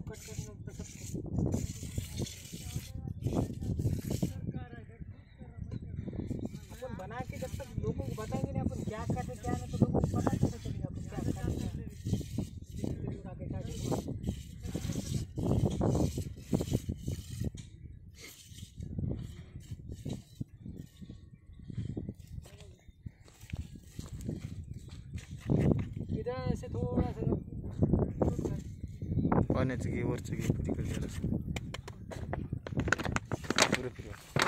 अपन बना के जब तक लोगों को बताएंगे नहीं अपन क्या करते क्या नहीं, तो लोगों को पता कैसे चलेगा अपन क्या करते हैं। इधर से थोड़ा सा पाण्याचं घे, वरचं घे, तिकडे गेलं पुरे फिरवा.